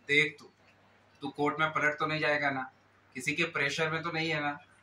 देख तू तू कोर्ट में पलट तो नहीं जाएगा ना, किसी के प्रेशर में तो नहीं है ना,